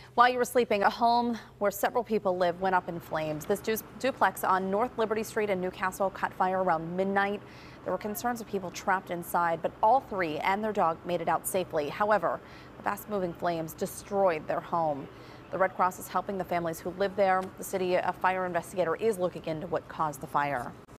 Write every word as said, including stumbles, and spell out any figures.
While you were sleeping, a home where several people live went up in flames. This du duplex on North Liberty Street in Newcastle caught fire around midnight. There were concerns of people trapped inside, but all three and their dog made it out safely. However, the fast-moving flames destroyed their home. The Red Cross is helping the families who live there. The city a fire investigator is looking into what caused the fire.